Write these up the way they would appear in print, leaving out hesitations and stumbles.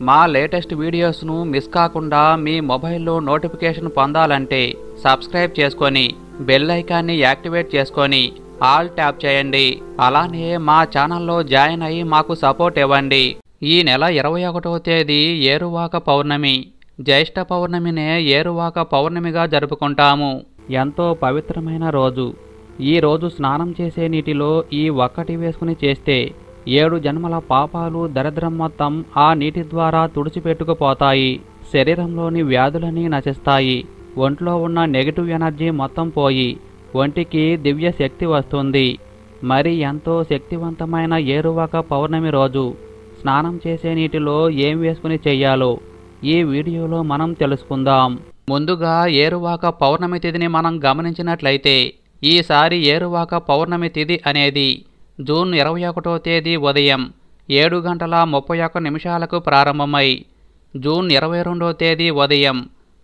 మా latest వీడియోస్ను miss కాకుండా మీ మొబైల్లో నోటిఫికేషన్ పొందాలంటే సబ్స్క్రైబ్ చేసుకొని బెల్ ఐకాన్ని యాక్టివేట్ చేసుకొని ఆల్ ట్యాప్ చేయండి. అలానే మా ఛానల్లో జాయిన్ అయ్యి మాకు సపోర్ట్ ఇవ్వండి. ఈ నెల 21వ తేదీ ఏరువాక పౌర్ణమి. జ్యేష్ఠ పౌర్ణమినే ఏరువాక పౌర్ణమిగా జరుపుకుంటాము. ఎంతో పవిత్రమైన రోజు. ఈ రోజు స్నానం చేసే నీటిలో ఈ ఒక్కటి వేసుకుని చేస్తే 7 జన్మల పాపాలు దరిద్రం మొత్తం ఆ నీటి ద్వారా తుడిచిపెట్టుకుపోతాయి. శరీరంలోని వ్యాధులని నశిస్తాయి. ఒంట్లో ఉన్న నెగిటివ్ ఎనర్జీ మొత్తం పోయి ఒంటికి దివ్య శక్తి వస్తుంది. మరి ఎంతో శక్తివంతమైన ఏరువాక పౌర్ణమి రోజు స్నానం చేసే నీటిలో ఏం వేసుకుని చెయ్యాలో ఈ వీడియోలో మనం తెలుసుకుందాం. ముందుగా ఏరువాక పౌర్ణమి తిథిని మనం గమనించినట్లయితే ఈసారి ఏరువాక పౌర్ణమి తిథి అనేది జూన్ 21వ తేదీ ఉదయం 7:31 ప్రారంభమై జూన్ 22వ తేదీ ఉదయం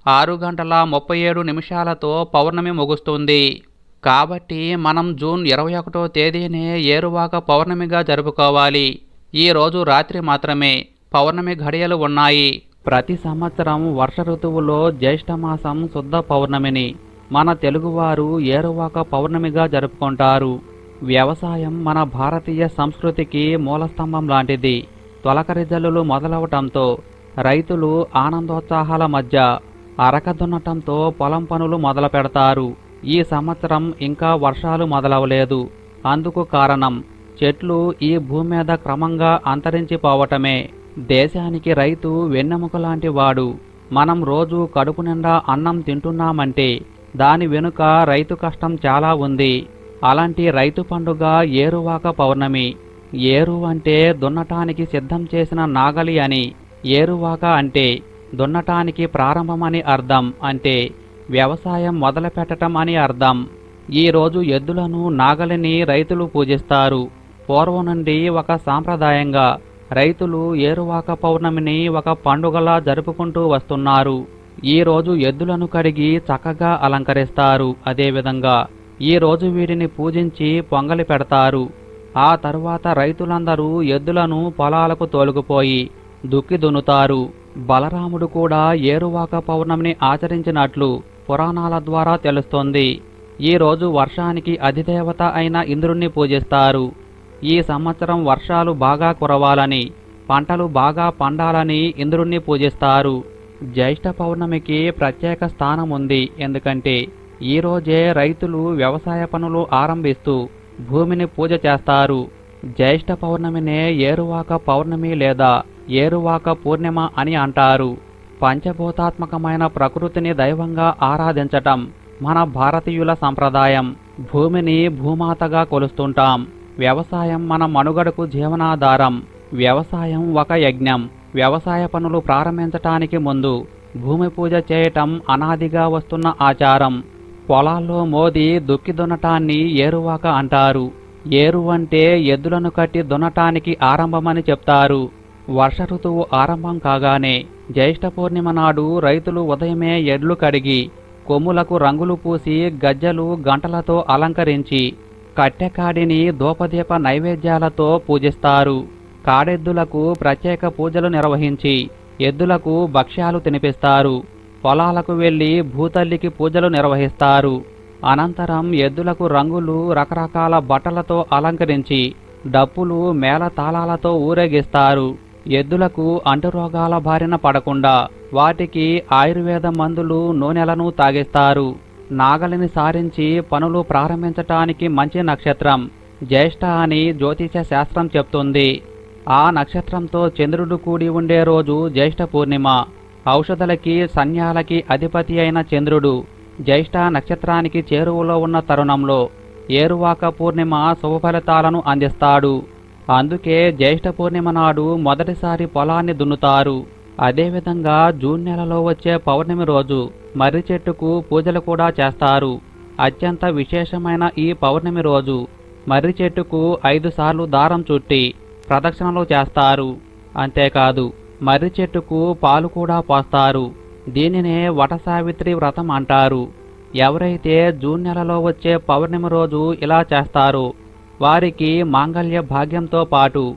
6:37 పౌర్ణమి ముగుస్తుంది. కాబట్టి మనం జూన్ 21వ తేదీనే ఏరువాక పౌర్ణమిగా జరుపుకోవాలి. ఈ రోజు రాత్రి మాత్రమే పౌర్ణమి ఘడియలు ఉన్నాయి. ప్రతి సంవత్సరం వర్ష ఋతువులో జ్యేష్ఠమాసం శుద్ధ పౌర్ణమిని మన తెలుగువారు ఏరువాక పౌర్ణమిగా జరుపుకుంటారు. వ్యవసాయం మన భారతీయ సంస్కృతికి మూలస్తంభం లాంటిది. తొలకరి జల్లులు మొదలవటంతో రైతులు ఆనందోత్సాహాల మధ్య అరక దున్నటంతో పొలం పనులు మొదలు పెడతారు. ఈ సంవత్సరం ఇంకా వర్షాలు మొదలవలేదు. అందుకు కారణం చెట్లు ఈ భూమి మీద క్రమంగా అంతరించిపోవటమే. దేశానికి రైతు వెన్నెముక లాంటి వాడు. మనం రోజు కడుపు నిండా అన్నం తింటున్నామంటే దాని వెనుక రైతు కష్టం చాలా ఉంది. అలాంటి రైతు పండుగ ఏరువాక పౌర్ణమి. ఏరు అంటే దున్నటానికి సిద్ధం చేసిన నాగలి అని, ఏరువాక అంటే దున్నటానికి ప్రారంభమని అర్థం. అంటే వ్యవసాయం మొదలుపెట్టడం అని అర్థం. ఈరోజు ఎద్దులను నాగలిని రైతులు పూజిస్తారు. పూర్వం నుండి ఒక సాంప్రదాయంగా రైతులు ఏరువాక పౌర్ణమిని ఒక పండుగలా జరుపుకుంటూ వస్తున్నారు. ఈరోజు ఎద్దులను కడిగి చక్కగా అలంకరిస్తారు. అదేవిధంగా ఈరోజు వీటిని పూజించి పొంగలి పెడతారు. ఆ తరువాత రైతులందరూ ఎద్దులను పొలాలకు తోలుకుపోయి దుక్కి దున్నుతారు. బలరాముడు కూడా ఏరువాక పౌర్ణమిని ఆచరించినట్లు పురాణాల ద్వారా తెలుస్తోంది. ఈరోజు వర్షానికి అధిదేవత అయిన ఇంద్రుణ్ణి పూజిస్తారు. ఈ సంవత్సరం వర్షాలు బాగా కురవాలని, పంటలు బాగా పండాలని ఇంద్రుణ్ణి పూజిస్తారు. జ్యేష్ఠ పౌర్ణమికి ప్రత్యేక స్థానం ఉంది. ఎందుకంటే ఈరోజే రైతులు వ్యవసాయ పనులు ఆరంభిస్తూ భూమిని పూజ చేస్తారు. జ్యేష్ఠ పౌర్ణమినే ఏరువాక పౌర్ణమి లేదా ఏరువాక పూర్ణిమ అని అంటారు. పంచభూతాత్మకమైన ప్రకృతిని దైవంగా ఆరాధించటం మన భారతీయుల సంప్రదాయం. భూమిని భూమాతగా కొలుస్తుంటాం. వ్యవసాయం మన మనుగడకు జీవనాధారం. వ్యవసాయం ఒక యజ్ఞం. వ్యవసాయ పనులు ప్రారంభించటానికి ముందు భూమి పూజ చేయటం అనాదిగా వస్తున్న ఆచారం. పొలాల్లో మోది దుక్కి దున్నటాన్ని ఏరువాక అంటారు. ఏరు అంటే ఎద్దులను కట్టి దున్నటానికి ఆరంభమని చెప్తారు. వర్ష ఋతువు ఆరంభం కాగానే జ్యేష్ఠ పూర్ణిమ నాడు రైతులు ఉదయమే ఎడ్లు కడిగి కొమ్ములకు రంగులు పూసి గజ్జలు గంటలతో అలంకరించి కట్టెకాడిని ధూపదీప నైవేద్యాలతో పూజిస్తారు. కాడెద్దులకు ప్రత్యేక పూజలు నిర్వహించి ఎద్దులకు భక్ష్యాలు తినిపిస్తారు. పొలాలకు వెళ్లి భూతల్లికి పూజలు నిర్వహిస్తారు. అనంతరం ఎద్దులకు రంగులు రకరకాల బట్టలతో అలంకరించి డప్పులు మేళతాళాలతో ఊరేగిస్తారు. ఎద్దులకు అంటురోగాల బారిన పడకుండా వాటికి ఆయుర్వేద మందులు నూనెలను తాగిస్తారు. నాగలిని సారించి పనులు ప్రారంభించటానికి మంచి నక్షత్రం జ్యేష్ఠ అని జ్యోతిష శాస్త్రం చెప్తుంది. ఆ నక్షత్రంతో చంద్రుడు కూడి ఉండే రోజు జ్యేష్ఠ పూర్ణిమ. ఔషధలకి సన్యాలకి అధిపతి అయిన చంద్రుడు జ్యేష్ఠ నక్షత్రానికి చేరువలో ఉన్న తరుణంలో ఏరువాక పూర్ణిమ శుభఫలితాలను అందిస్తాడు. అందుకే జ్యేష్ఠ పూర్ణిమ నాడు మొదటిసారి పొలాన్ని దున్నుతారు. అదేవిధంగా జూన్ నెలలో వచ్చే పౌర్ణమి రోజు మర్రి చెట్టుకు పూజలు కూడా చేస్తారు. అత్యంత విశేషమైన ఈ పౌర్ణమి రోజు మర్రి చెట్టుకు 5 సార్లు దారం చుట్టి ప్రదక్షిణలు చేస్తారు. అంతేకాదు మర్రి చెట్టుకు పాలు కూడా పోస్తారు. దీనినే వటసావిత్రి వ్రతం అంటారు. ఎవరైతే జూన్ నెలలో వచ్చే పౌర్ణమి రోజు ఇలా చేస్తారో వారికి మాంగళ్య భాగ్యంతో పాటు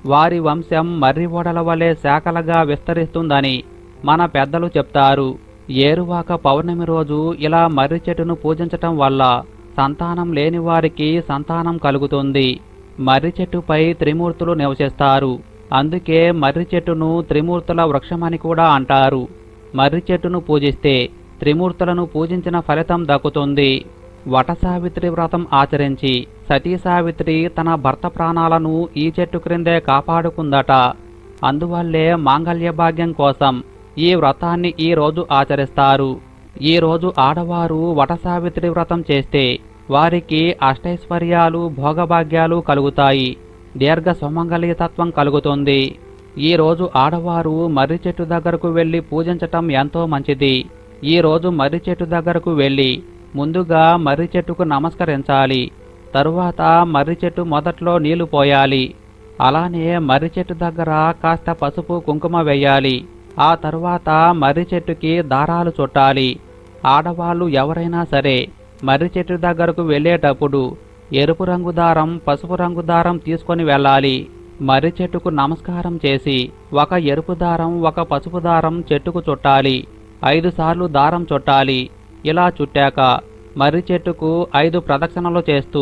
వారి వంశం మర్రి ఓడల వలె శాఖలుగా విస్తరిస్తుందని మన పెద్దలు చెప్తారు. ఏరువాక పౌర్ణమి రోజు ఇలా మర్రి చెట్టును పూజించటం వల్ల సంతానం లేని వారికి సంతానం కలుగుతుంది. మర్రి చెట్టుపై త్రిమూర్తులు నివసిస్తారు. అందుకే మర్రి చెట్టును త్రిమూర్తుల వృక్షమని కూడా అంటారు. మర్రి చెట్టును పూజిస్తే త్రిమూర్తులను పూజించిన ఫలితం దక్కుతుంది. వటసావిత్రి వ్రతం ఆచరించి సతీ సావిత్రి తన భర్త ప్రాణాలను ఈ చెట్టు క్రిందే కాపాడుకుందట. అందువల్లే మాంగళ్య భాగ్యం కోసం ఈ వ్రతాన్ని ఈ రోజు ఆచరిస్తారు. ఈ రోజు ఆడవారు వటసావిత్రి వ్రతం చేస్తే వారికి అష్టైశ్వర్యాలు భోగభాగ్యాలు కలుగుతాయి. దీర్ఘ సుమంగళీతత్వం కలుగుతుంది. ఈ రోజు ఆడవారు మర్రి చెట్టు దగ్గరకు వెళ్లి పూజించటం ఎంతో మంచిది. ఈ రోజు మర్రి చెట్టు దగ్గరకు వెళ్లి ముందుగా మర్రి చెట్టుకు నమస్కరించాలి. తరువాత మర్రి చెట్టు మొదట్లో నీళ్లు పోయాలి. అలానే మర్రి చెట్టు దగ్గర కాస్త పసుపు కుంకుమ వేయాలి. ఆ తరువాత మర్రి చెట్టుకి దారాలు చుట్టాలి. ఆడవాళ్లు ఎవరైనా సరే మర్రి చెట్టు దగ్గరకు వెళ్లేటప్పుడు ఎరుపు రంగు దారం పసుపు రంగు దారం తీసుకొని వెళ్ళాలి. మర్రి చెట్టుకు నమస్కారం చేసి ఒక ఎరుపు దారం ఒక పసుపు దారం చెట్టుకు చుట్టాలి. 5 సార్లు దారం చుట్టాలి. ఇలా చుట్టాక మర్రి చెట్టుకు 5 ప్రదక్షిణలు చేస్తూ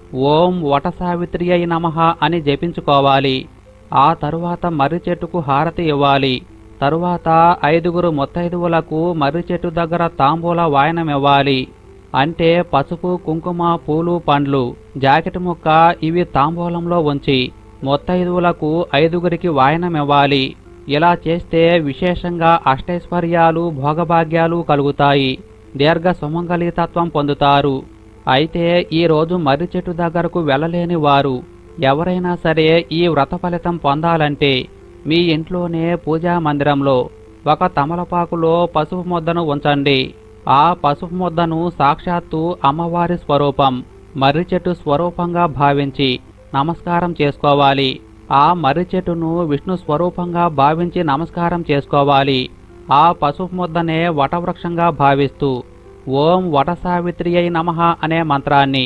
ఓం వటసావిత్రియై నమః అని జపించుకోవాలి. ఆ తరువాత మర్రి చెట్టుకు హారతి ఇవ్వాలి. తరువాత 5గురు ముత్తైదువులకు మర్రి చెట్టు దగ్గర తాంబూల వాయనమివ్వాలి. అంటే పసుపు కుంకుమ పూలు పండ్లు జాకెట్ ముక్క ఇవి తాంబూలంలో ఉంచి ముత్తైదువులకు 5గురికి వాయనమివ్వాలి. ఇలా చేస్తే విశేషంగా అష్టైశ్వర్యాలు భోగభాగ్యాలు కలుగుతాయి. దీర్ఘ సుమంగళీతత్వం పొందుతారు. అయితే ఈ రోజు మర్రి చెట్టు దగ్గరకు వెళ్ళలేని వారు ఎవరైనా సరే ఈ వ్రత ఫలితం పొందాలంటే మీ ఇంట్లోనే పూజా మందిరంలో ఒక తమలపాకులో పసుపు ముద్దను ఉంచండి. ఆ పసుపు ముద్దను సాక్షాత్తు అమ్మవారి స్వరూపం మర్రి చెట్టు స్వరూపంగా భావించి నమస్కారం చేసుకోవాలి. ఆ మర్రి చెట్టును విష్ణు స్వరూపంగా భావించి నమస్కారం చేసుకోవాలి. ఆ పసుపు ముద్దనే వటవృక్షంగా భావిస్తూ ఓం వటసావిత్రియై నమః అనే మంత్రాన్ని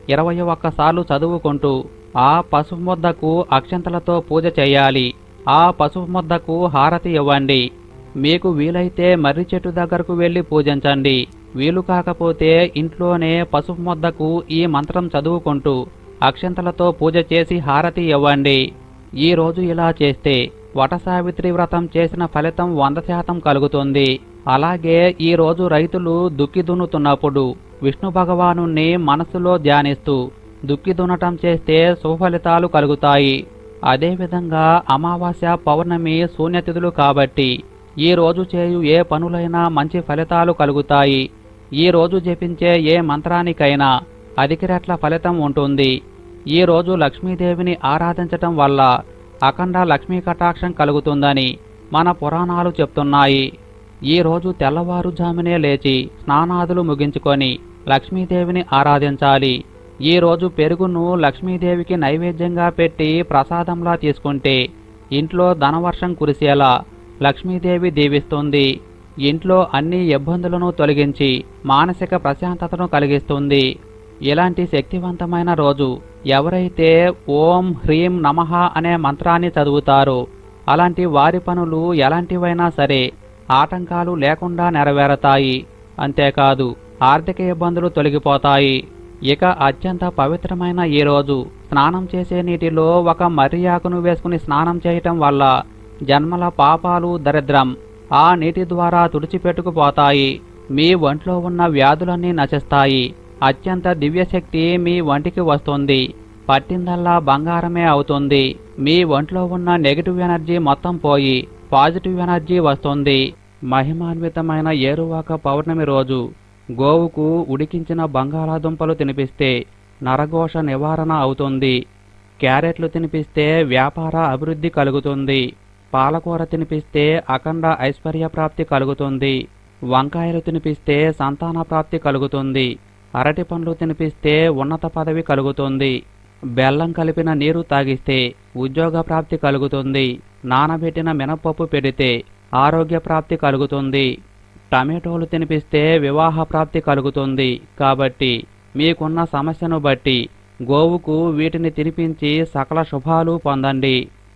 21 సార్లు చదువుకుంటూ ఆ పసుపు ముద్దకు అక్షంతలతో పూజ చేయాలి. ఆ పసుపు ముద్దకు హారతి ఇవ్వండి. మీకు వీలైతే మర్రి చెట్టు దగ్గరకు వెళ్లి పూజించండి. వీలు కాకపోతే ఇంట్లోనే పసుపు ముద్దకు ఈ మంత్రం చదువుకుంటూ అక్షంతలతో పూజ చేసి హారతి ఇవ్వండి. ఈ రోజు ఇలా చేస్తే వటసావిత్రి వ్రతం చేసిన ఫలితం 100% కలుగుతుంది. అలాగే ఈ రోజు రైతులు దుక్కి దున్నుతున్నప్పుడు విష్ణు భగవానుణ్ణి మనస్సులో ధ్యానిస్తూ దుక్కి దున్నటం చేస్తే శుభఫలితాలు కలుగుతాయి. అదేవిధంగా అమావాస్య పౌర్ణమి శూన్యతిథులు కాబట్టి ఈ రోజు చేయు ఏ పనులైనా మంచి ఫలితాలు కలుగుతాయి. ఈ రోజు జపించే ఏ మంత్రానికైనా అధిక రెట్ల ఫలితం ఉంటుంది. ఈ రోజు లక్ష్మీదేవిని ఆరాధించటం వల్ల అఖండ లక్ష్మీ కటాక్షం కలుగుతుందని మన పురాణాలు చెప్తున్నాయి. ఈ రోజు తెల్లవారుజామునే లేచి స్నానాదులు ముగించుకొని లక్ష్మీదేవిని ఆరాధించాలి. ఈ రోజు పెరుగును లక్ష్మీదేవికి నైవేద్యంగా పెట్టి ప్రసాదంలా తీసుకుంటే ఇంట్లో ధనవర్షం కురిసేలా లక్ష్మీదేవి దీవిస్తుంది. ఇంట్లో అన్ని ఇబ్బందులను తొలగించి మానసిక ప్రశాంతతను కలిగిస్తుంది. ఇలాంటి శక్తివంతమైన రోజు ఎవరైతే ఓం హ్రీం నమః అనే మంత్రాన్ని చదువుతారో అలాంటి వారి పనులు ఎలాంటివైనా సరే ఆటంకాలు లేకుండా నెరవేరతాయి. అంతేకాదు ఆర్థిక ఇబ్బందులు తొలగిపోతాయి. ఇక అత్యంత పవిత్రమైన ఈ రోజు స్నానం చేసే నీటిలో ఒక మర్రి ఆకును వేసుకుని స్నానం చేయటం వల్ల జన్మల పాపాలు దరిద్రం ఆ నీటి ద్వారా తుడిచిపెట్టుకుపోతాయి. మీ ఒంట్లో ఉన్న వ్యాధులన్నీ నశిస్తాయి. అత్యంత దివ్యశక్తి మీ ఒంటికి వస్తుంది. పట్టిందల్లా బంగారమే అవుతుంది. మీ ఒంట్లో ఉన్న నెగిటివ్ ఎనర్జీ మొత్తం పోయి పాజిటివ్ ఎనర్జీ వస్తుంది. మహిమాన్వితమైన ఏరువాక పౌర్ణమి రోజు గోవుకు ఉడికించిన బంగాళాదుంపలు తినిపిస్తే నరఘోష నివారణ అవుతుంది. క్యారెట్లు తినిపిస్తే వ్యాపార అభివృద్ధి కలుగుతుంది. పాలకూర తినిపిస్తే అఖండ ఐశ్వర్య ప్రాప్తి కలుగుతుంది. వంకాయలు తినిపిస్తే సంతాన ప్రాప్తి కలుగుతుంది. అరటి పండ్లు తినిపిస్తే ఉన్నత పదవి కలుగుతుంది. బెల్లం కలిపిన నీరు తాగిస్తే ఉద్యోగ ప్రాప్తి కలుగుతుంది. నానబెట్టిన మినపప్పు పెడితే ఆరోగ్య ప్రాప్తి కలుగుతుంది. టమాటోలు తినిపిస్తే వివాహ ప్రాప్తి కలుగుతుంది. కాబట్టి మీకున్న సమస్యను బట్టి గోవుకు వీటిని తినిపించి సకల శుభాలు పొందండి.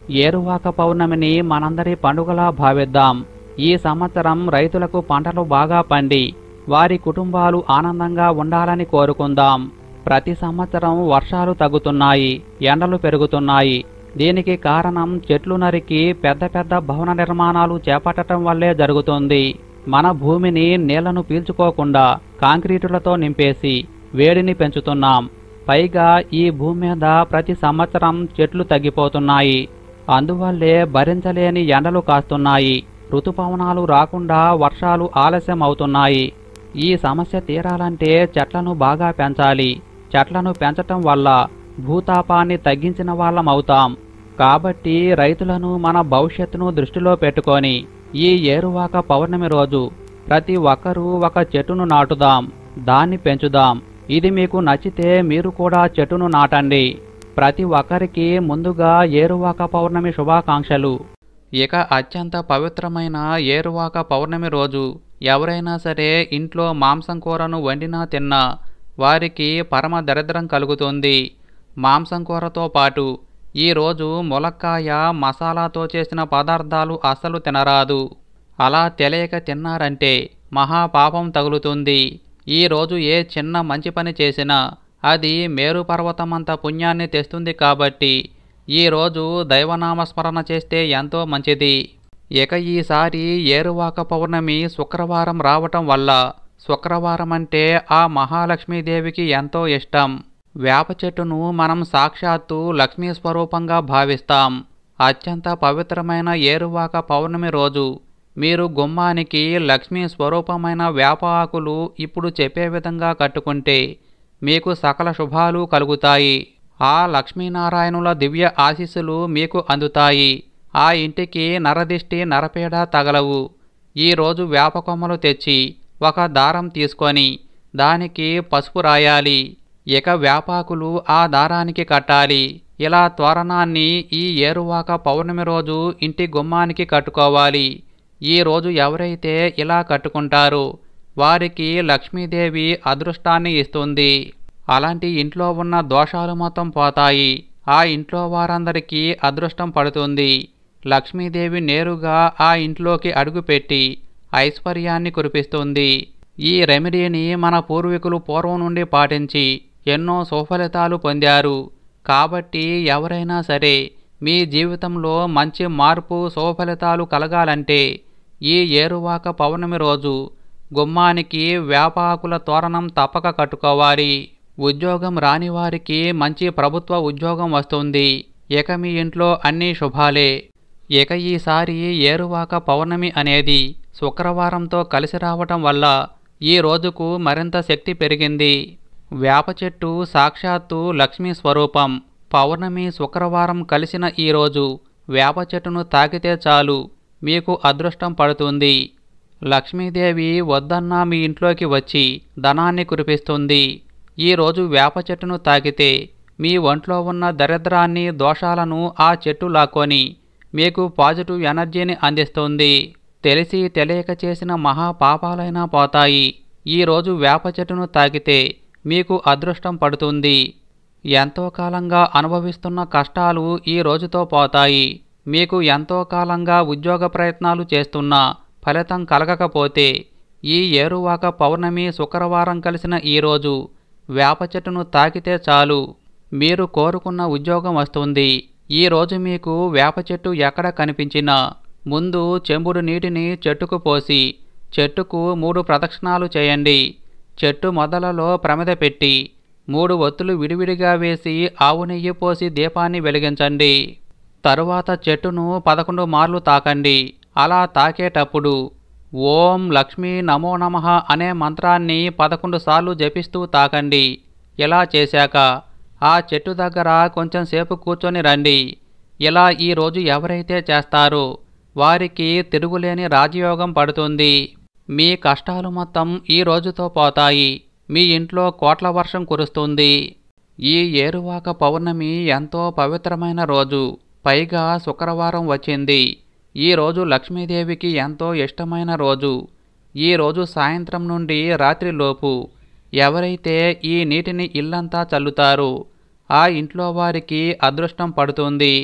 ఏరువాక పౌర్ణమిని మనందరి పండుగలా భావిద్దాం. ఈ సంవత్సరం రైతులకు పంటలు బాగా పండి వారి కుటుంబాలు ఆనందంగా ఉండాలని కోరుకుందాం. ప్రతి సంవత్సరం వర్షాలు తగ్గుతున్నాయి, ఎండలు పెరుగుతున్నాయి. దీనికి కారణం చెట్లు నరికి పెద్ద పెద్ద భవన నిర్మాణాలు చేపట్టడం వల్లే జరుగుతుంది. మన భూమిని నీళ్లను పీల్చుకోకుండా కాంక్రీటులతో నింపేసి వేడిని పెంచుతున్నాం. పైగా ఈ భూమి మీద ప్రతి సంవత్సరం చెట్లు తగ్గిపోతున్నాయి. అందువల్లే భరించలేని ఎండలు కాస్తున్నాయి. ఋతుపవనాలు రాకుండా వర్షాలు ఆలస్యం అవుతున్నాయి. ఈ సమస్య తీరాలంటే చెట్లను బాగా పెంచాలి. చెట్లను పెంచటం వల్ల భూతాపాన్ని తగ్గించిన వాళ్ళమవుతాం. కాబట్టి రైతులను, మన భవిష్యత్తును దృష్టిలో పెట్టుకొని ఈ ఏరువాక పౌర్ణమి రోజు ప్రతి ఒక్కరూ ఒక చెట్టును నాటుదాం, దాన్ని పెంచుదాం. ఇది మీకు నచ్చితే మీరు కూడా చెట్టును నాటండి. ప్రతి ఒక్కరికి ముందుగా ఏరువాక పౌర్ణమి శుభాకాంక్షలు. ఇక అత్యంత పవిత్రమైన ఏరువాక పౌర్ణమి రోజు ఎవరైనా సరే ఇంట్లో మాంసం కూరను వండినా తిన్నా వారికి పరమ దరిద్రం కలుగుతుంది. మాంసం కూరతో పాటు ఈరోజు ములక్కాయ, మసాలాతో చేసిన పదార్థాలు అస్సలు తినరాదు. అలా తెలియక తిన్నారంటే మహాపాపం తగులుతుంది. ఈరోజు ఏ చిన్న మంచి పని చేసినా అది మేరు పర్వతమంత పుణ్యాన్ని తెస్తుంది. కాబట్టి ఈరోజు దైవనామస్మరణ చేస్తే ఎంతో మంచిది. ఇక ఈసారి ఏరువాక పౌర్ణమి శుక్రవారం రావటం వల్ల శుక్రవారం అంటే ఆ మహాలక్ష్మీదేవికి ఎంతో ఇష్టం. వేప చెట్టును మనం సాక్షాత్తు లక్ష్మీ స్వరూపంగా భావిస్తాం. అత్యంత పవిత్రమైన ఏరువాక పౌర్ణమి రోజు మీరు గుమ్మానికి లక్ష్మీ స్వరూపమైన వేప ఆకులు ఇప్పుడు చెప్పే విధంగా కట్టుకుంటే మీకు సకల శుభాలు కలుగుతాయి. ఆ లక్ష్మీనారాయణుల దివ్య ఆశీస్సులు మీకు అందుతాయి. ఆ ఇంటికి నరదిష్టి, నరపీడ తగలవు. ఈరోజు వేప కొమ్మలు తెచ్చి ఒక దారం తీసుకొని దానికి పసుపు రాయాలి. ఇక వేపాకులు ఆ దారానికి కట్టాలి. ఇలా తోరణాన్ని ఈ ఏరువాక పౌర్ణమి రోజు ఇంటి గుమ్మానికి కట్టుకోవాలి. ఈరోజు ఎవరైతే ఇలా కట్టుకుంటారో వారికి లక్ష్మీదేవి అదృష్టాన్ని ఇస్తుంది. అలాంటి ఇంట్లో ఉన్న దోషాలు మొత్తం పోతాయి. ఆ ఇంట్లో వారందరికీ అదృష్టం పడుతుంది. లక్ష్మీదేవి నేరుగా ఆ ఇంట్లోకి అడుగుపెట్టి ఐశ్వర్యాన్ని కురిపిస్తుంది. ఈ రెమెడీని మన పూర్వీకులు పూర్వం నుండి పాటించి ఎన్నో సుఫలితాలు పొందారు. కాబట్టి ఎవరైనా సరే మీ జీవితంలో మంచి మార్పు, సుఫలితాలు కలగాలంటే ఈ ఏరువాక పౌర్ణమి రోజు గుమ్మానికి వేపాకుల తోరణం తప్పక కట్టుకోవాలి. ఉద్యోగం రాని వారికి మంచి ప్రభుత్వ ఉద్యోగం వస్తుంది. ఇక మీ ఇంట్లో అన్నీ శుభాలే. ఇక ఈసారి ఏరువాక పౌర్ణమి అనేది శుక్రవారంతో కలిసి రావటం వల్ల ఈ రోజుకు మరింత శక్తి పెరిగింది. వేప చెట్టు సాక్షాత్తు లక్ష్మీ స్వరూపం. పౌర్ణమి, శుక్రవారం కలిసిన ఈరోజు వేప చెట్టును తాకితే చాలు మీకు అదృష్టం పడుతుంది. లక్ష్మీదేవి వద్దన్నా మీ ఇంట్లోకి వచ్చి ధనాన్ని కురిపిస్తుంది. ఈరోజు వేప చెట్టును తాకితే మీ ఒంట్లో ఉన్న దరిద్రాన్ని, దోషాలను ఆ చెట్టు లాక్కొని మీకు పాజిటివ్ ఎనర్జీని అందిస్తుంది. తెలిసి తెలియక చేసిన మహాపాపాలైనా పోతాయి. ఈరోజు వేప చెట్టును తాకితే మీకు అదృష్టం పడుతుంది. ఎంతో కాలంగా అనుభవిస్తున్న కష్టాలు ఈ రోజుతో పోతాయి. మీకు ఎంతో కాలంగా ఉద్యోగ ప్రయత్నాలు చేస్తున్నా ఫలితం కలగకపోతే ఈ ఏరువాక పౌర్ణమి, శుక్రవారం కలిసిన ఈరోజు వేప చెట్టును తాకితే చాలు మీరు కోరుకున్న ఉద్యోగం వస్తుంది. ఈరోజు మీకు వేప చెట్టు ఎక్కడ కనిపించినా ముందు చెంబుడు నీటిని చెట్టుకు పోసి చెట్టుకు 3 ప్రదక్షిణాలు చేయండి. చెట్టు మొదలలో ప్రమిద పెట్టి 3 ఒత్తులు విడివిడిగా వేసి ఆవు నెయ్యి పోసి దీపాన్ని వెలిగించండి. తరువాత చెట్టును 11 మార్లు తాకండి. అలా తాకేటప్పుడు ఓం లక్ష్మీ నమో నమః అనే మంత్రాన్ని 11 సార్లు జపిస్తూ తాకండి. ఇలా చేశాక ఆ చెట్టు దగ్గర కొంచెం సేపు కూర్చొని రండి. ఇలా ఈరోజు ఎవరైతే చేస్తారో వారికి తిరుగులేని రాజయోగం పడుతుంది. మీ కష్టాలు మొత్తం ఈ రోజుతో పోతాయి. మీ ఇంట్లో కోట్ల వర్షం కురుస్తుంది. ఈ ఏరువాక పౌర్ణమి ఎంతో పవిత్రమైన రోజు. పైగా శుక్రవారం వచ్చింది. ఈ రోజు లక్ష్మీదేవికి ఎంతో ఇష్టమైన రోజు. ఈ రోజు సాయంత్రం నుండి రాత్రిలోపు ఎవరైతే ఈ నీటిని ఇల్లంతా చల్లుతారో ఆ ఇంట్లో వారికి అదృష్టం పడుతుంది.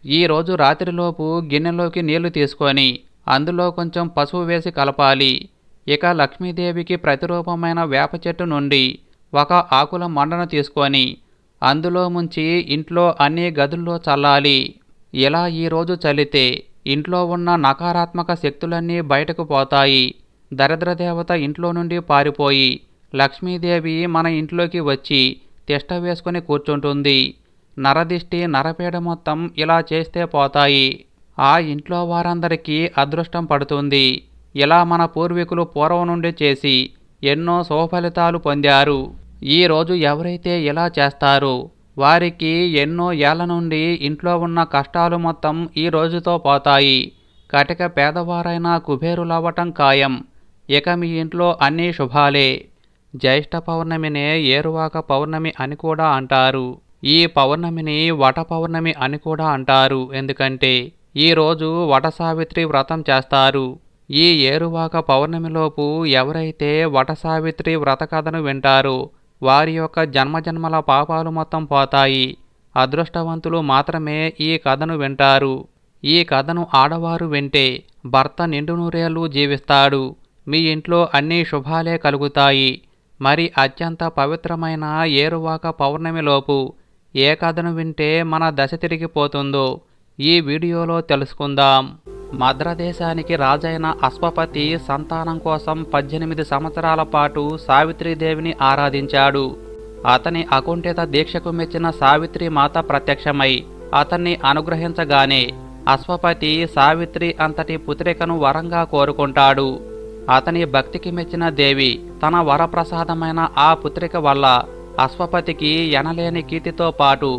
ఈరోజు రాత్రిలోపు గిన్నెలోకి నీళ్లు తీసుకొని అందులో కొంచెం పసుపు వేసి కలపాలి. ఇక లక్ష్మీదేవికి ప్రతిరూపమైన వేప చెట్టు నుండి ఒక ఆకుల మండను తీసుకొని అందులో ముంచి ఇంట్లో అన్ని గదుల్లో చల్లాలి. ఇలా ఈరోజు చల్లితే ఇంట్లో ఉన్న నకారాత్మక శక్తులన్నీ బయటకు పోతాయి. దరిద్రదేవత ఇంట్లో నుండి పారిపోయి లక్ష్మీదేవి మన ఇంట్లోకి వచ్చి తిష్ట వేసుకుని కూర్చుంటుంది. నరదిష్టి నరపీడ మొత్తం ఇలా చేస్తే పోతాయి. ఆ ఇంట్లో వారందరికీ అదృష్టం పడుతుంది. ఇలా మన పూర్వీకులు పూర్వం నుండి చేసి ఎన్నో శుభఫలితాలు పొందారు. ఈరోజు ఎవరైతే ఇలా చేస్తారో వారికి ఎన్నో ఏళ్ల నుండి ఇంట్లో ఉన్న కష్టాలు మొత్తం ఈ రోజుతో పోతాయి. కటిక పేదవారైనా కుబేరులవ్వటం ఖాయం. ఇక మీ ఇంట్లో అన్నీ శుభాలే. జ్యేష్ఠ పౌర్ణమినే ఏరువాక పౌర్ణమి అని కూడా అంటారు. ఈ పౌర్ణమిని వట పౌర్ణమి అని కూడా అంటారు. ఎందుకంటే ఈరోజు వట సావిత్రి వ్రతం చేస్తారు. ఈ ఏరువాక పౌర్ణమిలోపు ఎవరైతే వట సావిత్రి వ్రత కథను వింటారో వారి యొక్క జన్మజన్మల పాపాలు మొత్తం పోతాయి. అదృష్టవంతులు మాత్రమే ఈ కథను వింటారు. ఈ కథను ఆడవారు వింటే భర్త నిండు నూరేళ్లు జీవిస్తాడు. మీ ఇంట్లో అన్ని శుభాలే కలుగుతాయి. మరి అత్యంత పవిత్రమైన ఏరువాక పౌర్ణమిలోపు ఏ కథను వింటే మన దశ తిరిగిపోతుందో ఈ వీడియోలో తెలుసుకుందాం. మద్రదేశానికి రాజైన అశ్వపతి సంతానం కోసం 18 సంవత్సరాల పాటు సావిత్రీదేవిని ఆరాధించాడు. అతని అకుంఠిత దీక్షకు మెచ్చిన సావిత్రి మాత ప్రత్యక్షమై అతన్ని అనుగ్రహించగానే అశ్వపతి సావిత్రి అంతటి పుత్రికను వరంగా కోరుకుంటాడు. అతని భక్తికి మెచ్చిన దేవి తన వరప్రసాదమైన ఆ పుత్రిక వల్ల అశ్వపతికి ఎనలేని కీర్తితో పాటు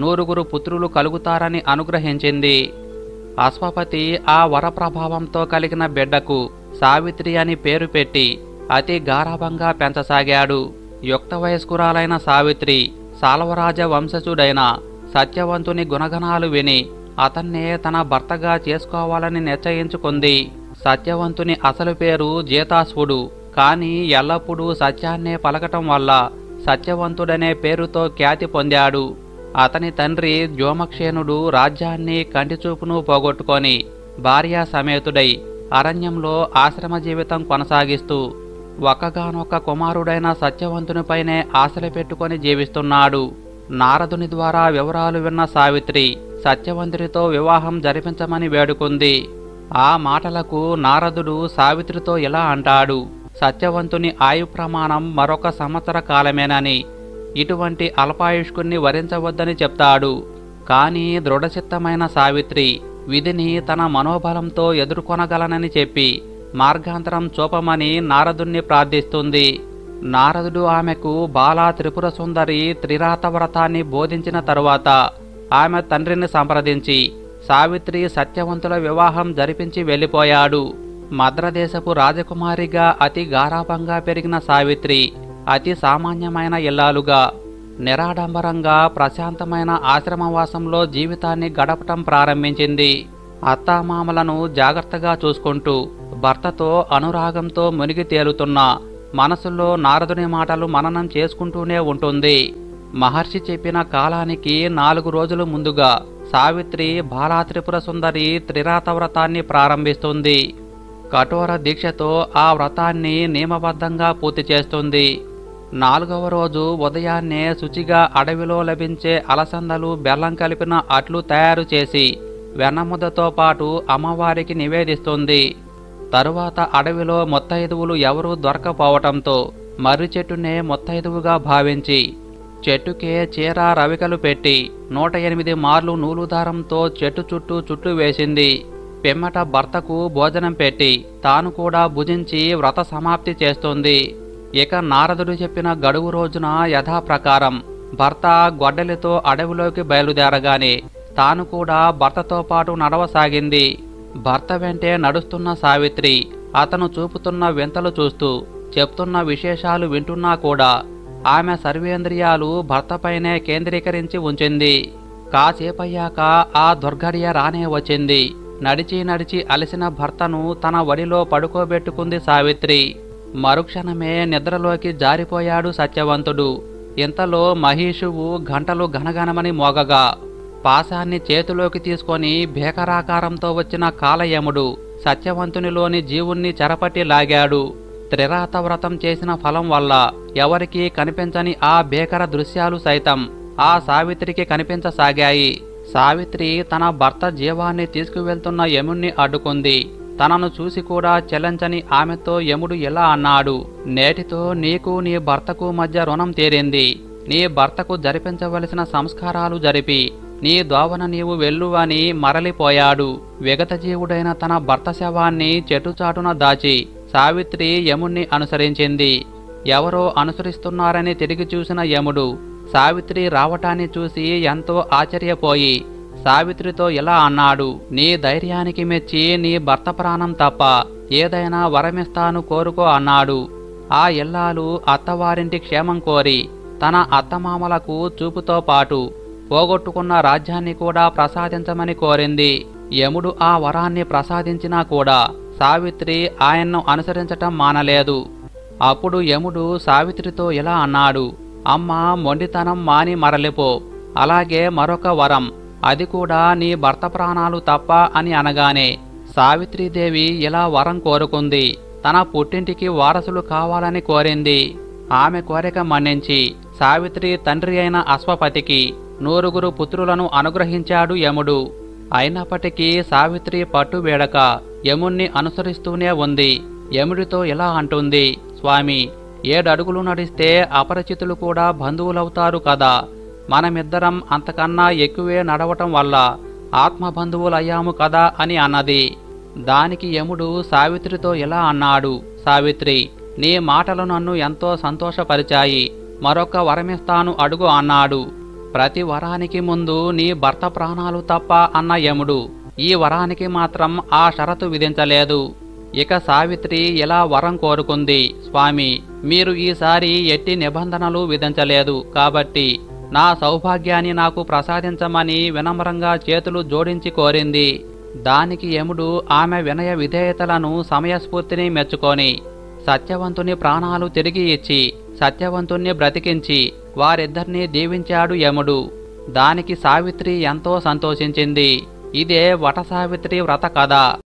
9 పుత్రులు కలుగుతారని అనుగ్రహించింది. అశ్వపతి ఆ వరప్రభావంతో కలిగిన బిడ్డకు సావిత్రి అని పేరు పెట్టి అతి గారాభంగా పెంచసాగాడు. యుక్త వయస్కురాలైన సావిత్రి సాల్వరాజ వంశజుడైన సత్యవంతుని గుణగణాలు విని అతన్నే తన భర్తగా చేసుకోవాలని నిశ్చయించుకుంది. సత్యవంతుని అసలు పేరు జీతాశ్వుడు. కానీ ఎల్లప్పుడూ సత్యాన్నే పలకటం వల్ల సత్యవంతుడనే పేరుతో ఖ్యాతి పొందాడు. అతని తండ్రి జోమక్షేణుడు రాజ్యాన్ని కంటిచూపును పోగొట్టుకొని భార్యా సమేతుడై అరణ్యంలో ఆశ్రమ జీవితం కొనసాగిస్తూ ఒక్కగానొక్క కుమారుడైన సత్యవంతునిపైనే ఆశలు పెట్టుకొని జీవిస్తున్నాడు. నారదుని ద్వారా వివరాలు విన్న సావిత్రి సత్యవంతునితో వివాహం జరిపించమని వేడుకుంది. ఆ మాటలకు నారదుడు సావిత్రితో ఇలా అంటాడు: సత్యవంతుని ఆయు ప్రమాణం మరొక సంవత్సర కాలమేనని, ఇటువంటి అల్పాయుష్కుణ్ణి వరించవద్దని చెప్తాడు. కానీ దృఢచిత్తమైన సావిత్రి విధిని తన మనోబలంతో ఎదుర్కొనగలనని చెప్పి మార్గాంతరం చూపమని నారదుణ్ణి ప్రార్థిస్తుంది. నారదుడు ఆమెకు బాలా త్రిపుర సుందరి త్రిరాత వ్రతాన్ని బోధించిన తరువాత ఆమె తండ్రిని సంప్రదించి సావిత్రి సత్యవంతుల వివాహం జరిపించి వెళ్ళిపోయాడు. మద్రదేశపు రాజకుమారిగా అతి గారాభంగా పెరిగిన సావిత్రి అతి సామాన్యమైన ఇల్లాలుగా నిరాడంబరంగా ప్రశాంతమైన ఆశ్రమవాసంలో జీవితాన్ని గడపటం ప్రారంభించింది. అత్తామామలను జాగ్రత్తగా చూసుకుంటూ భర్తతో అనురాగంతో మునిగి తేలుతున్న మనసులో నారదుని మాటలు మననం చేసుకుంటూనే ఉంటుంది. మహర్షి చెప్పిన కాలానికి 4 రోజులు ముందుగా సావిత్రి బాలా త్రిపుర సుందరి త్రిరాత వ్రతాన్ని ప్రారంభిస్తుంది. కఠోర దీక్షతో ఆ వ్రతాన్ని నియమబద్ధంగా పూర్తి చేస్తుంది. 4వ రోజు ఉదయాన్నే శుచిగా అడవిలో లభించే అలసందలు బెల్లం కలిపిన అట్లు తయారు చేసి వెన్నముద్దతో పాటు అమ్మవారికి నివేదిస్తుంది. తరువాత అడవిలో ముత్తైదువులు ఎవరూ దొరకపోవటంతో మర్రి చెట్టునే ముత్తైదువుగా భావించి చెట్టుకే చీర రవికలు పెట్టి 108 మార్లు నూలుదారంతో చెట్టు చుట్టూ వేసింది. పిమ్మట భర్తకు భోజనం పెట్టి తాను కూడా భుజించి వ్రత సమాప్తి చేస్తుంది. ఇక నారదుడు చెప్పిన గడువు రోజున యథాప్రకారం భర్త గొడ్డలితో అడవిలోకి బయలుదేరగానే తాను కూడా భర్తతో పాటు నడవసాగింది. భర్త వెంటే నడుస్తున్న సావిత్రి అతను చూపుతున్న వింతలు చూస్తూ చెప్తున్న విశేషాలు వింటున్నా కూడా ఆమె సర్వేంద్రియాలు భర్తపైనే కేంద్రీకరించి ఉంచింది. కాసేపయ్యాక ఆ దుర్ఘడియ రానే వచ్చింది. నడిచి అలసిన భర్తను తన వడిలో పడుకోబెట్టుకుంది సావిత్రి. మరుక్షణమే నిద్రలోకి జారిపోయాడు సత్యవంతుడు. ఇంతలో మహీషువు గంటలు ఘనఘనమని మోగగా పాశాన్ని చేతిలోకి తీసుకొని భీకరాకారంతో వచ్చిన కాలయముడు సత్యవంతునిలోని జీవుణ్ణి చెరపట్టి లాగాడు. త్రిరాత వ్రతం చేసిన ఫలం వల్ల ఎవరికీ కనిపించని ఆ భీకర దృశ్యాలు సైతం ఆ సావిత్రికి కనిపించసాగాయి. సావిత్రి తన భర్త జీవాన్ని తీసుకువెళ్తున్న యముణ్ణి అడ్డుకుంది. తనను చూసి కూడా చెల్లించని ఆమెతో యముడు ఇలా అన్నాడు, నేటితో నీకు నీ భర్తకు మధ్య రుణం తీరింది. నీ భర్తకు జరిపించవలసిన సంస్కారాలు జరిపి నీ దోవన నీవు వెళ్ళు అని మరలిపోయాడు. విగతజీవుడైన తన భర్త శవాన్ని చెట్టుచాటున దాచి సావిత్రి యముణ్ణి అనుసరించింది. ఎవరో అనుసరిస్తున్నారని తిరిగి చూసిన యముడు సావిత్రి రావటాన్ని చూసి ఎంతో ఆశ్చర్యపోయి సావిత్రితో ఇలా అన్నాడు, నీ ధైర్యానికి మెచ్చి నీ భర్త ప్రాణం తప్ప ఏదైనా వరమిస్తాను కోరుకో అన్నాడు. ఆ ఇల్లాలు అత్తవారింటి క్షేమం కోరి తన అత్తమామలకు చూపుతో పాటు పోగొట్టుకున్న రాజ్యాన్ని కూడా ప్రసాదించమని కోరింది. యముడు ఆ వరాన్ని ప్రసాదించినా కూడా సావిత్రి ఆయన్ను అనుసరించటం మానలేదు. అప్పుడు యముడు సావిత్రితో ఇలా అన్నాడు, అమ్మా, మొండితనం మాని మరలిపో. అలాగే మరొక వరం, అది కూడా నీ భర్త ప్రాణాలు తప్ప అని అనగానే సావిత్రీదేవి ఇలా వరం కోరుకుంది. తన పుట్టింటికి వారసులు కావాలని కోరింది. ఆమె కోరిక మన్నించి సావిత్రి తండ్రి అయిన అశ్వపతికి 9 పుత్రులను అనుగ్రహించాడు యముడు. అయినప్పటికీ సావిత్రి పట్టు వేడక యముణ్ణి అనుసరిస్తూనే ఉంది. యముడితో ఇలా అంటుంది, స్వామి, 7 అడుగులు నడిస్తే అపరిచితులు కూడా బంధువులవుతారు కదా. మనమిద్దరం అంతకన్నా ఎక్కువే నడవటం వల్ల ఆత్మబంధువులయ్యాము కదా అని అన్నది. దానికి యముడు సావిత్రితో ఇలా అన్నాడు, సావిత్రి, నీ మాటలు నన్ను ఎంతో సంతోషపరిచాయి. మరొక వరమిస్తాను అడుగు అన్నాడు. ప్రతి వరానికి ముందు నీ భర్త ప్రాణాలు తప్ప అన్న యముడు ఈ వరానికి మాత్రం ఆ షరతు విధించలేదు. ఇక సావిత్రి ఇలా వరం కోరుకుంది, స్వామి, మీరు ఈసారి ఎట్టి నిబంధనలు విధించలేదు కాబట్టి నా సౌభాగ్యాన్ని నాకు ప్రసాదించమని వినమ్రంగా చేతులు జోడించి కోరింది. దానికి యముడు ఆమె వినయ విధేయతలను సమయస్ఫూర్తిని మెచ్చుకొని సత్యవంతుని ప్రాణాలు తిరిగి ఇచ్చి సత్యవంతుణ్ణి బ్రతికించి వారిద్దరినీ దీవించాడు యముడు. దానికి సావిత్రి ఎంతో సంతోషించింది. ఇదే వటసావిత్రి వ్రత కథ.